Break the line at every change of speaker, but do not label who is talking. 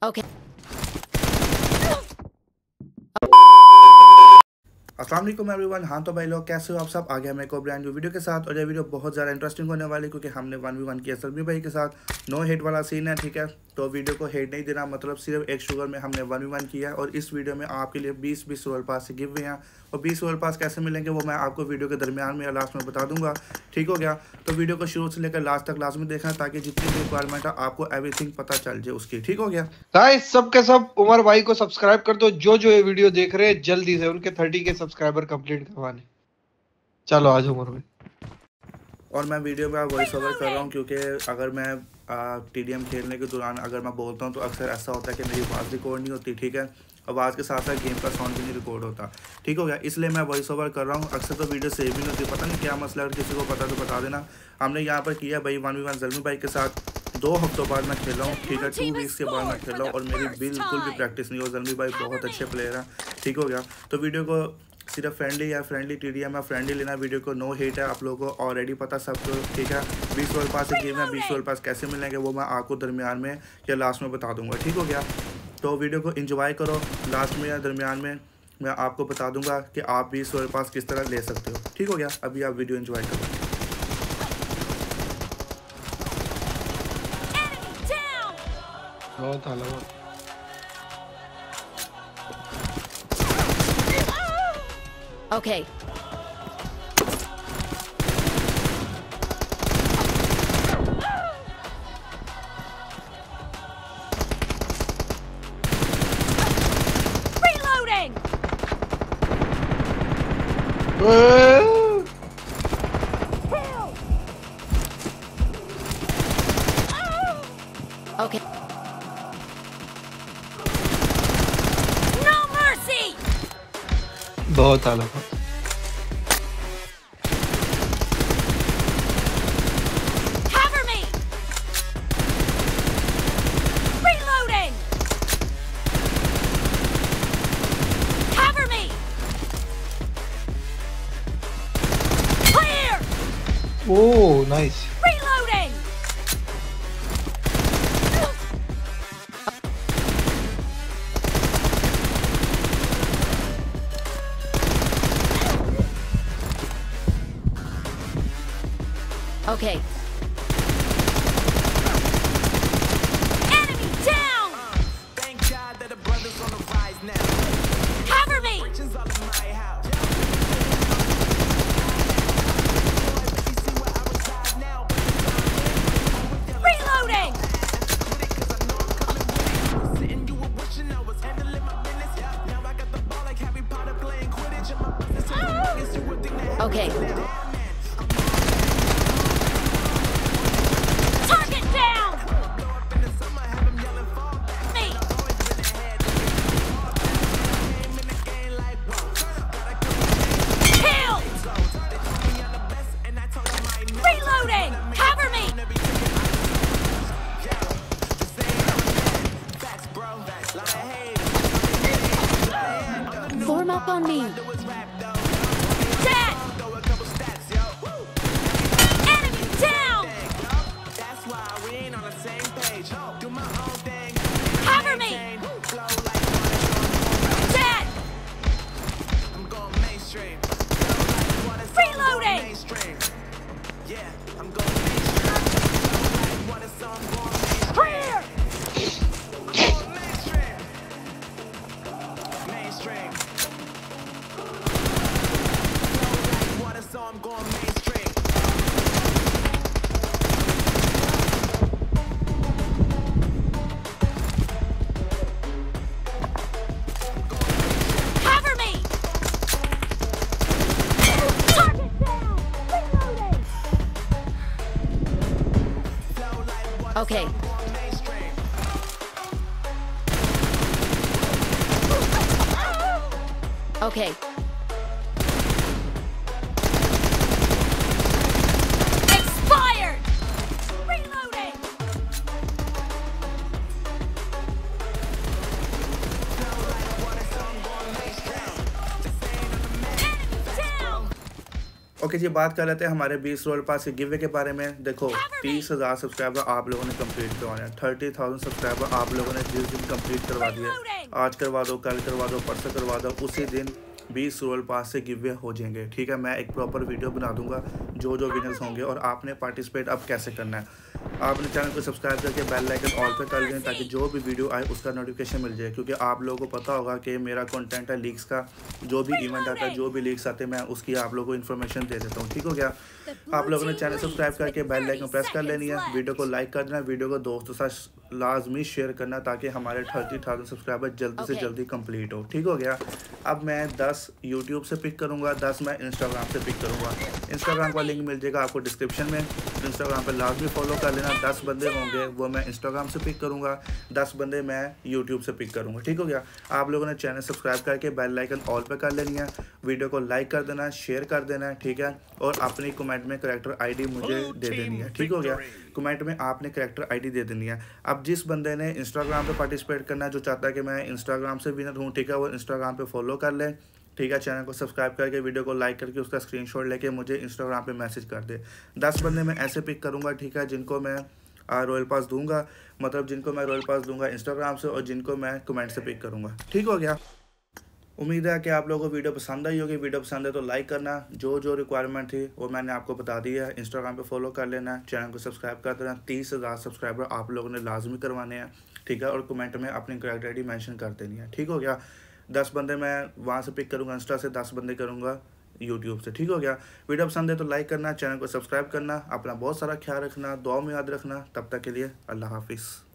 Okay.
अस्सलाम वालेकुम everyone. हाँ तो भाई लोग कैसे हो आप सब? आ गया मैं को ब्रांड न्यू वीडियो के साथ। और ये वीडियो बहुत ज़्यादा इंटरेस्टिंग होने वाली है क्योंकि हमने 1v1 किया सलमी भाई के साथ। नो हेट वाला सीन है, ठीक है। तो वीडियो को हेट नहीं देना, मतलब सिर्फ एक शुगर में हमने 1v1 किया है। और इस वीडियो में आपके लिए 20 रॉयल पास से गिव हुए हैं। और 20 रॉयल पास कैसे मिलेंगे वो मैं आपको वीडियो के दरमियान में या लास्ट में बता दूंगा, ठीक हो गया। तो वीडियो को शुरू से लेकर लास्ट तक लाजमी देखना ताकि जितनी भी रिक्वायरमेंट है आपको एवरीथिंग पता चल जाए उसकी, ठीक हो गया।
गाइस सब के सब उमर भाई को सब्सक्राइब कर दो। जो ये वीडियो देख रहे हैं जल्दी से उनके 30 के सब्सक्राइबर कंप्लीट करवाने। चलो आज उमर भाई।
और मैं वीडियो में वॉइस ओवर कर रहा हूँ क्योंकि अगर मैं TDM खेलने के दौरान अगर मैं बोलता हूँ तो अक्सर ऐसा होता है कि मेरी आवाज़ रिकॉर्ड नहीं होती, ठीक है। आवाज़ के साथ साथ गेम का साउंड भी नहीं रिकॉर्ड होता, ठीक हो गया। इसलिए मैं वॉइस ओवर कर रहा हूँ। अक्सर तो वीडियो सेव भी नहीं होती, पता नहीं क्या मसला है। अगर किसी को पता तो बता देना। हमने यहाँ पर किया भाई 1v1 ज़ल्मी भाई के साथ। 2 हफ्तों बाद मैं खेल रहा हूँ, ठीक है। 2 वीक्स के बाद मैं खेल रहा हूँ और मेरी बिल्कुल भी प्रैक्टिस नहीं हो। ज़ल्मी भाई बहुत अच्छे प्लेयर हैं, ठीक हो गया। तो वीडियो को सिर्फ फ्रेंडली या फ्रेंडली TDM है, फ्रेंडली लेना। वीडियो को नो हेट है, आप लोगों को ऑलरेडी पता सबको, ठीक है। 20 रॉयल पास से गेम है, 20 रॉयल पास कैसे मिलेंगे वो मैं आपको दरमियान में या लास्ट में बता दूंगा, ठीक हो गया। तो वीडियो को एंजॉय करो। लास्ट में या दरमियान में मैं आपको बता दूंगा कि आप 20 रॉयल पास किस तरह ले सकते हो, ठीक हो गया। अभी आप वीडियो एंजॉय करो।
बहुत आला
Okay. Reloading. Okay. No mercy.
बहुत आला।
Cover me. Reloading. Cover me. Clear.
Oh nice.
Reloading. Okay. Enemy down.
Thank God that the brothers on the rise now.
Cover me.
Riches all in my house. You see where I reside now.
Reloading.
Sitting you were wishing I was handling my business. Now I got the ball like Harry Potter playing Quidditch. And my business is you would think that
Okay. Target down.
blow up in the summer, have them yelling fall.
Me.
Always been ahead. Came in the game like whoa. Gotta come
Kill.
so. They told me I'm the best, and I told them I ain't never.
Reloading. Cover me.
Facts, bro. Lie ahead.
Form up on me. Dead.
Throw a couple stats, yo.
Enemy down.
That's why we ain't on the same page. Do my own thing.
Cover me.
Flow like
Dead.
I'm going mainstream. Flow like water, so I'm going
Reloading.
mainstream. Yeah, I'm going mainstream. Flow like water, so I'm going mainstream.
Clear.
Going mainstream. Mainstream. Flow like water, so I'm going mainstream.
Cover me. Target down. Reloading.
Flow like water,
Okay.
going mainstream.
Okay. Expired. Reloading. Enemy down.
Okay जी, बात कर लेते हैं हमारे 20 royal pass के give के बारे में। देखो 30,000 सब्सक्राइबर आप लोगों ने कंप्लीट करवाने हैं। 30,000 सब्सक्राइबर आप लोगों ने जिस दिन कंप्लीट करवा दिए, आज करवा दो, कल करवा दो, परसों करवा दो, उसी दिन 20 रॉयल पास से गिव हो जाएंगे। ठीक है, मैं एक प्रॉपर वीडियो बना दूंगा जो विनर्स होंगे और आपने पार्टिसिपेट अब कैसे करना है। आपने चैनल को सब्सक्राइब करके बेल आइकन ऑल पे कर लें ताकि जो भी वीडियो आए उसका नोटिफिकेशन मिल जाए, क्योंकि आप लोगों को पता होगा कि मेरा कंटेंट है लीक्स का। जो भी इवेंट आता है, जो भी लीक्स आते हैं, मैं उसकी आप लोगों को इन्फॉर्मेशन दे देता हूँ। ठीक हो गया, आप लोगों ने चैनल सब्सक्राइब करके बेल आइकन प्रेस कर लेनी है, वीडियो को लाइक कर देना, वीडियो को दोस्तों के साथ लाजमी शेयर करना ताकि हमारे 30,000 सब्सक्राइबर जल्दी से जल्दी कंप्लीट हो। ठीक हो गया, अब मैं 10 यूट्यूब से पिक करूँगा, 10 मैं इंस्टाग्राम से पिक करूँगा। इंस्टाग्राम का लिंक मिल जाएगा आपको डिस्क्रिप्शन में, इंस्टाग्राम पर लाजमी फॉलो कर लेना। 10 बंदे होंगे वो मैं इंस्टाग्राम से पिक करूँगा, 10 बंदे मैं यूट्यूब से पिक करूँगा। ठीक हो गया, आप लोगों ने चैनल सब्सक्राइब करके बेल आइकन ऑल पे कर लेनी है, वीडियो को लाइक कर देना है, शेयर कर देना है। ठीक है, और अपनी कमेंट में कैरेक्टर आईडी मुझे दे देनी है। ठीक हो गया, कमेंट में आपने कैरेक्टर आईडी दे देनी है। अब जिस बंदे ने इंस्टाग्राम पे पार्टिसिपेट करना है, जो चाहता है कि मैं इंस्टाग्राम से विनर हूँ, ठीक है, वो इंस्टाग्राम पे फॉलो कर ले। ठीक है, चैनल को सब्सक्राइब करके वीडियो को लाइक करके उसका स्क्रीनशॉट लेके मुझे इंस्टाग्राम पे मैसेज कर दे। 10 बंदे मैं ऐसे पिक करूँगा, ठीक है, जिनको मैं रॉयल पास दूंगा, मतलब जिनको मैं रॉयल पास दूंगा इंस्टाग्राम से और जिनको मैं कमेंट से पिक करूँगा। ठीक हो गया, उम्मीद है कि आप लोगों को वीडियो पसंद आई होगी। वीडियो पसंद है तो लाइक करना, जो रिक्वायरमेंट थी वो मैंने आपको बता दी है। इंस्टाग्राम पे फॉलो कर लेना, चैनल को सब्सक्राइब कर देना। 30,000 सब्सक्राइबर आप लोगों ने लाजमी करवाने हैं। ठीक है, और कमेंट में अपनी कैरेक्टर आईडी मेंशन कर देनी है। ठीक हो गया, 10 बंदे मैं वहाँ से पिक करूँगा इंस्टा से, 10 बंदे करूँगा यूट्यूब से। ठीक हो गया, वीडियो पसंद है तो लाइक करना, चैनल को सब्सक्राइब करना, अपना बहुत सारा ख्याल रखना, दुआ में याद रखना। तब तक के लिए अल्लाह हाफिज़।